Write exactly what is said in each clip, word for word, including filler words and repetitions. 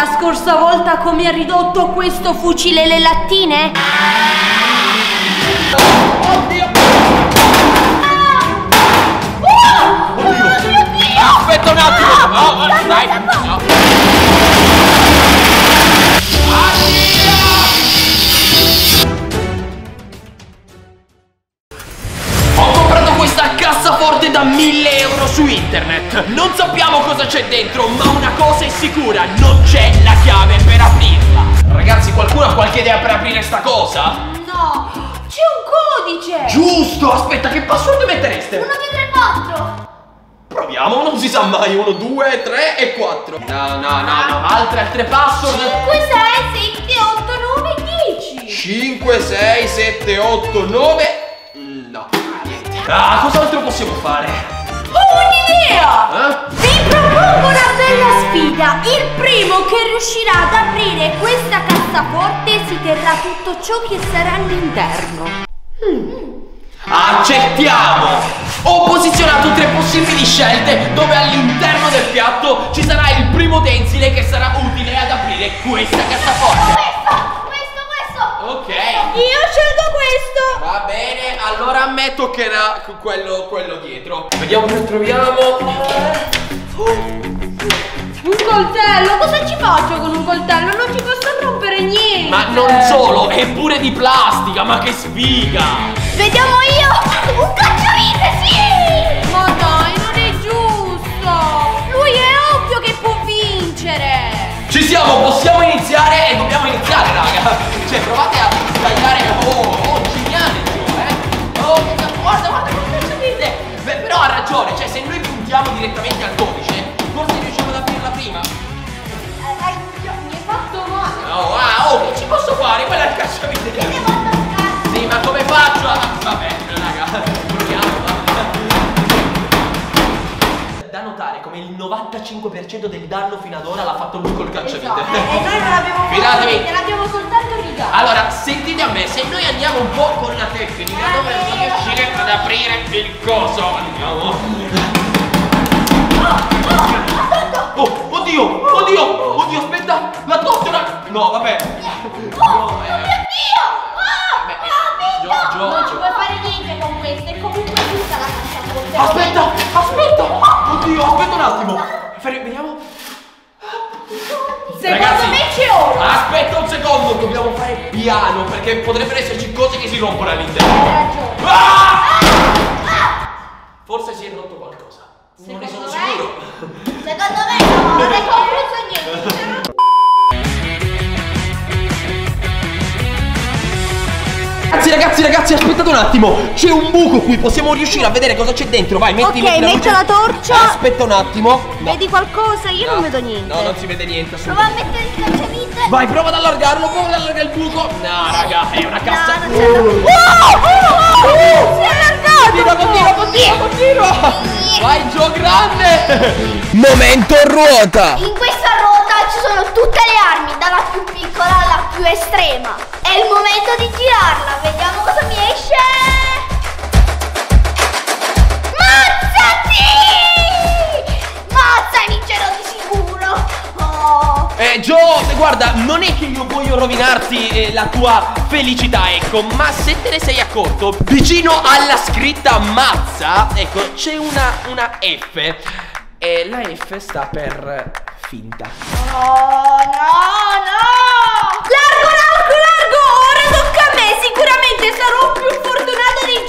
la scorsa volta come ha ridotto questo fucile le lattine? Oddio! Oh, Oddio! oddio! Aspetta un attimo! No, dai! No. Ho comprato questa cassaforte da mille euro su internet. Non sappiamo cosa c'è dentro, ma una cosa è sicura: non c'è la chiave per aprirla. Ragazzi, qualcuno ha qualche idea per aprire sta cosa? No, c'è un codice! Giusto! Aspetta, che password mettereste? uno, due, tre, quattro! Proviamo, non si sa mai. uno, due, tre e quattro. No, no, no, no. Altre, altre password. cinque, sei, sette, otto, nove, dieci! cinque, sei, sette, otto, nove. No, niente. Ah, cos'altro possiamo fare? Ho un'idea! Eh? Vi propongo una bella sfida. Il primo che riuscirà ad aprire questa cassaforte si terrà tutto ciò che sarà all'interno. Mm. Accettiamo! Ho posizionato tre possibili scelte dove all'interno del piatto ci sarà il primo utensile che sarà utile ad aprire questa cassaforte. Questo, questo, questo! Ok. Io scelgo questo! Va bene, allora a me toccherà quello, quello dietro. Vediamo che troviamo. Un coltello? Cosa ci faccio con un coltello? Non ci posso rompere niente! Ma non solo, è pure di plastica, ma che sfiga! Vediamo io! Un cacciavite, sì! Ma dai, non è giusto! Lui è ovvio che può vincere! Ci siamo, possiamo iniziare e dobbiamo iniziare, raga! Cioè, provate a tagliare. Oh, oh, geniale, eh! Oh, guarda, guarda come cacciavite! Beh, però ha ragione, cioè, se noi puntiamo direttamente al codice, forse riusciamo ad aprirla prima. Eh, dai, mi hai fatto male! Oh, ah, oh, che ci posso fare? Quella è il cacciavite che sì, ma come faccio? Ah, vabbè, raga, proviamo. Da notare come il novantacinque per cento del danno fino ad ora l'ha fatto lui col cacciavite. Esatto. E noi non l'abbiamo Fidatevi. fatto, l'abbiamo soltanto ridato. Allora, sentite a me, se noi andiamo un po' con la tecnica dovremmo riuscire ad aprire il coso. Andiamo. Oh, oddio, oddio, oddio, aspetta, la tortura. No, vabbè. No, eh. Beh, Gio, Gio, Non ci Gio. puoi fare niente con questo, è comunque tutta la cassaforte. Aspetta, aspetta. Oddio, aspetta un attimo. Fermi, vediamo. Secondo Ragazzi, me c'è ora. Aspetta un secondo, dobbiamo fare piano perché potrebbero esserci cose che si rompono Hai all'interno. ragione. Ah! Forse si è rotto qualcosa. Non ne sono Secondo me? sicuro. Secondo me no, non hai concluso niente. Ragazzi, ragazzi, ragazzi, aspettate un attimo. C'è un buco qui, possiamo riuscire a vedere cosa c'è dentro. Vai, metti, Ok, metti la metto luce. la torcia. Aspetta un attimo. No. Vedi qualcosa? Io non vedo niente. No, non si vede niente. Prova a assolutamente. mettere il cacciavite. Vai, prova ad allargarlo, prova ad allargare il buco. No, raga, è una cassa. No, non c'è. Oh, oh, oh, si è allargato. Continua, continua, continua, continua. Vai, Gio, grande. Momento ruota. In questa ruota ci sono tutte le armi, dalla più piccola alla più estrema. È il momento di girarla, vediamo cosa mi esce. Mazzati! Mazza, vincerò di sicuro. Oh. Eh, Gio, guarda, non è che io voglio rovinarti eh, la tua felicità, ecco, ma se te ne sei accorto, vicino alla scritta mazza, ecco, c'è una, una F. E la F sta per finta. No, no, no! Largo, largo, largo! Ora tocca a me! Sicuramente sarò più fortunata di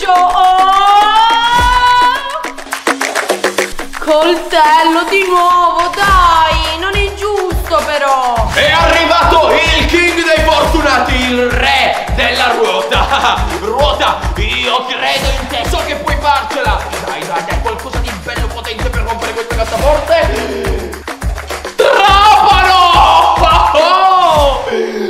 Joe! Oh! Coltello di nuovo, dai! Non è giusto però! È arrivato il king dei fortunati, il re della ruota. Ruota, io credo in te, so che puoi farcela. Dai, dai, dai, qualcosa di bello potente per rompere questa cassaforte. Trapano! Oh, oh!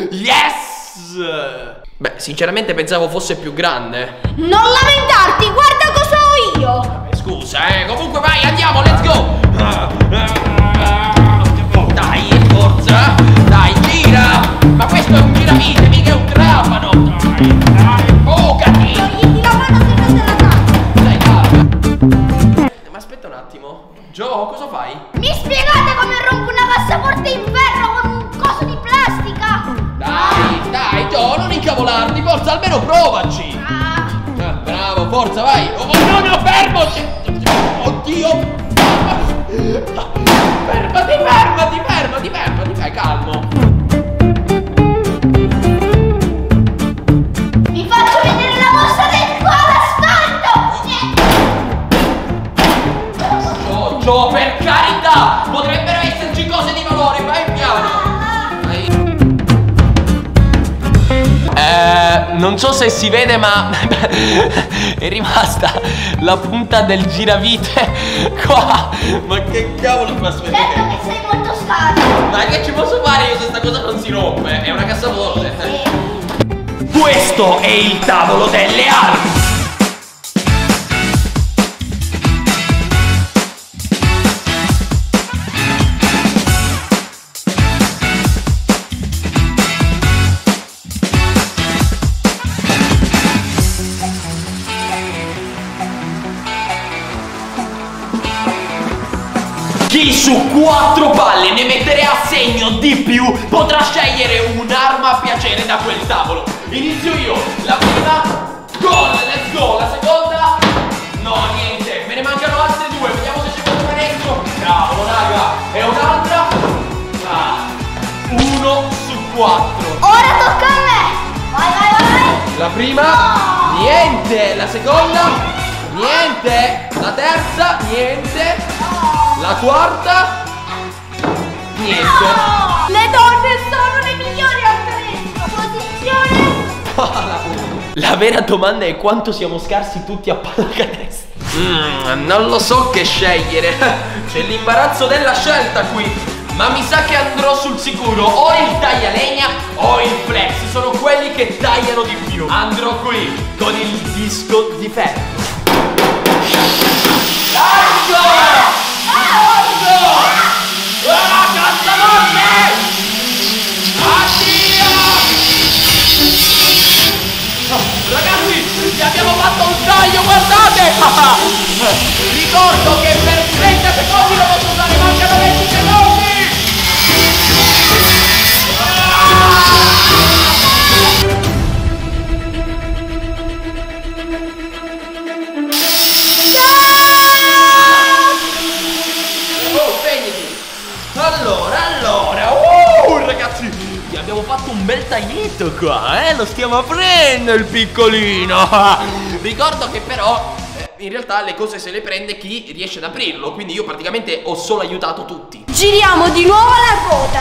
Yes! Beh, sinceramente pensavo fosse più grande. Non lamentarti, guarda cosa ho io! Vabbè, scusa, eh. Comunque vai, andiamo, let's go! Dai, forza! Dai, gira! Ma questo è un giravite, mica è un trapano! Dai, dai, focati! Togliti la mano se non te la tagli! Dai, calma! Ma aspetta un attimo. Gio, cosa fai? Mi spiegate come rompo una cassaforte in ferro con un intavolarti, forza, almeno provaci. Ah, bravo, forza, vai. Oh, no, no, fermoci. Oddio. Fermati, fermati, fermati, fermati, vai, calmo. Vi faccio vedere la mossa del cuore asfalto. Giorgio, per carità, potrebbero esserci cose di valore, vai piano. Eh, non so se si vede, ma è rimasta la punta del giravite qua. Ma che cavolo fa Certo che sei molto scarso. Ma che ci posso fare io se sta cosa non si rompe? È una cassaforte. Sì. Questo è il tavolo delle armi. Chi su quattro palle ne mettere a segno di più potrà scegliere un'arma a piacere da quel tavolo. Inizio io. La prima, gol, let's go. La seconda, no, niente. Me ne mancano altre due. Vediamo se c'è qualcuno dentro. Cavolo, raga. E un'altra. Ah, uno su quattro. Ora tocca a me. Vai, vai, vai. La prima, no. Niente. La seconda, niente. La terza, niente. No. La quarta, niente. No. Le donne sono le migliori attrici. Posizione. La vera domanda è quanto siamo scarsi tutti a pallacanestro. Mm, non lo so che scegliere. C'è l'imbarazzo della scelta qui. Ma mi sa che andrò sul sicuro. O il taglialegna o il flex. Sono quelli che tagliano di più. Andrò qui con il disco di ferro. Lancio! Lancio! Ah, cassaforte! Addio! Oh, ragazzi, gli abbiamo fatto un taglio, guardate! Ricordo che per trenta secondi lo posso usare, mancano venti secondi! Allora, allora, uh, ragazzi, gli abbiamo fatto un bel taglietto qua, eh, lo stiamo aprendo il piccolino. Ricordo che però, eh, in realtà le cose se le prende chi riesce ad aprirlo, quindi io praticamente ho solo aiutato tutti. Giriamo di nuovo la ruota.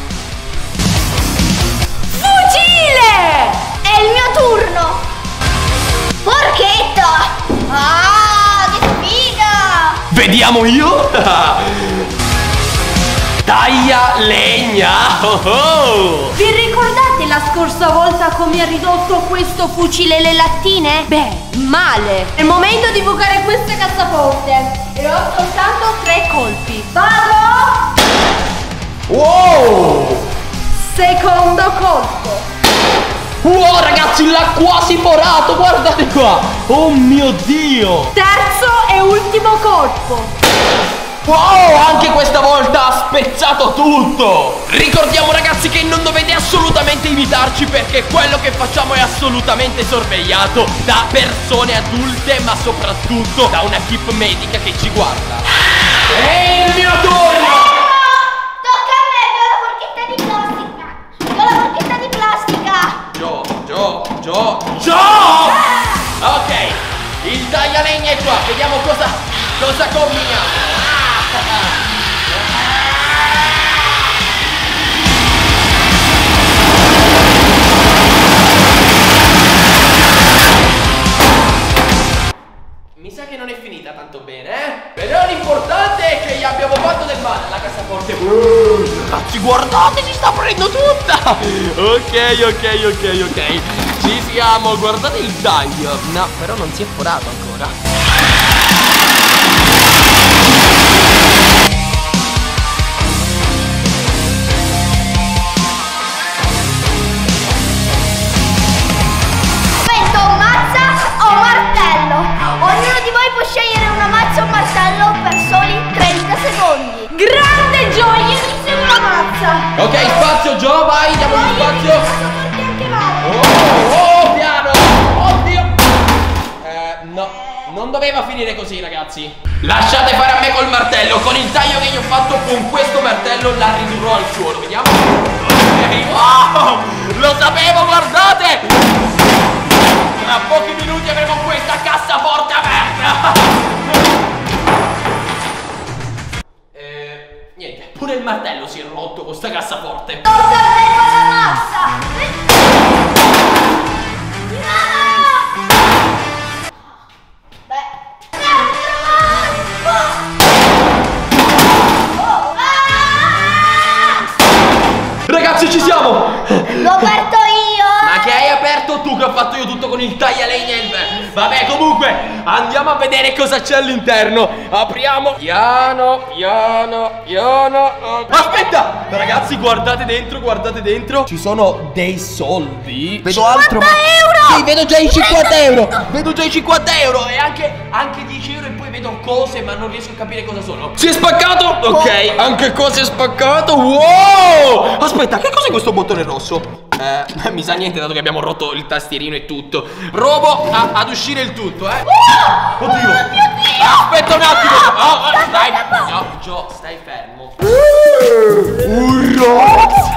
Fucile! È il mio turno. Forchetta. Ah, che sfiga! Vediamo io. Taglia legna! Oh oh. Vi ricordate la scorsa volta come ha ridotto questo fucile le lattine? Beh, male! È il momento di bucare questa cassaforte. E ho soltanto tre colpi. Vado! Wow! Secondo colpo. Wow, ragazzi, l'ha quasi forato, guardate qua! Oh mio Dio! Terzo e ultimo colpo. Wow, anche questa volta ha spezzato tutto! Ricordiamo, ragazzi, che non dovete assolutamente imitarci, perché quello che facciamo è assolutamente sorvegliato da persone adulte, ma soprattutto da un'equipe medica che ci guarda. È il mio turno! Tocca a me, ho la forchetta di plastica. Ho la forchetta di plastica. Gio, Gio, Gio, Gio! Ok, il taglialegna è qua, vediamo cosa, cosa combiniamo. Mi sa che non è finita tanto bene, eh? Però l'importante è che gli abbiamo fatto del male alla cassaforte. uh, Ragazzi, guardate, si sta aprendo tutta. Ok, ok, ok, ok. Ci siamo, guardate il taglio. No, però non si è forato ancora. Scegliere una mazza o un martello per soli trenta secondi. Grande Gio, io inizio con la mazza. Ok, spazio Gio, vai, diamo lo spazio. Anche male. Oh, doveva finire così, ragazzi. Lasciate fare a me col martello. Con il taglio che gli ho fatto con questo martello la ridurrò al suolo. Vediamo. Ok, wow, lo sapevo, guardate. Tra pochi minuti avremo questa cassaforte aperta. Eh, niente, pure il martello si è rotto con sta cassaforte. Non serve la massa. Ragazzi, ci siamo! L'ho aperto io! Ma che hai aperto tu, che ho fatto io tutto con il taglialegna e il ve- Vabbè, comunque, andiamo a vedere cosa c'è all'interno. Apriamo. Piano, piano, piano. Aspetta! Ragazzi, guardate dentro, guardate dentro. Ci sono dei soldi. Vedo altro, ma... euro! Sì, vedo già i cinquanta euro. Vedo già i cinquanta euro. E anche, anche dieci euro. E poi vedo cose, ma non riesco a capire cosa sono. Si è spaccato? Ok, anche qua si è spaccato. Wow! Aspetta, che cos'è questo bottone rosso? Eh, mi sa niente, dato che abbiamo rotto il tastierino e tutto. Provo a, ad uscire il tutto, eh. Oh! Oddio! Aspetta un attimo! Oh, oh, stai, no, Gio, stai fermo. Un Rolex!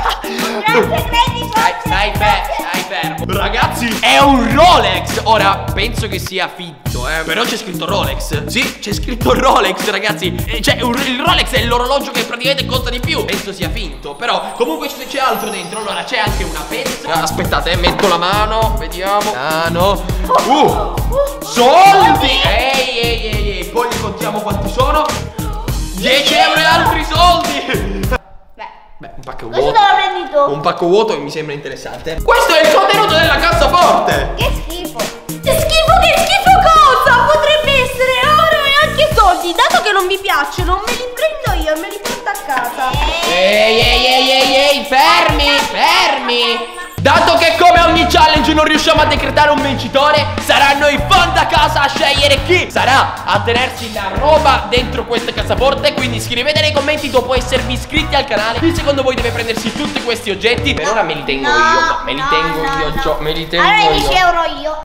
Stai, stai, fe stai fermo. Ragazzi, è un Rolex! Ora, penso che sia finto, eh. Però c'è scritto Rolex. Sì, c'è scritto Rolex, ragazzi. E cioè, un, il Rolex è l'orologio che praticamente costa di più. Penso sia finto. Però, comunque c'è altro dentro. Allora, c'è anche una penna. Aspettate, eh, metto la mano. Vediamo. Mano. Uh! Soldi! Ehi, ehi, ehi, ehi. Poi li contiamo quanti sono. dieci euro e altri soldi. Beh, un pacco vuoto. Questo l'ho prendi tu. Un pacco vuoto che mi sembra interessante. Questo è il contenuto della cassaforte. Che schifo. Che schifo, che schifo cosa? Potrebbe essere oro e anche soldi. Dato che non mi piacciono, me li prendo io e me li porto a casa. Ehi, ehi, ehi, ehi, ehi, fermi, fermi. Dato che come ogni challenge non riusciamo a decretare un vincitore, saranno i fan da casa a scegliere chi sarà a tenersi la roba dentro queste cassaforte. Quindi scrivete nei commenti dopo esservi iscritti al canale chi secondo voi deve prendersi tutti questi oggetti. Per ora me li tengo No, io, no, me li no, tengo no, io, no. Gio, me li tengo Allora io. dieci euro io.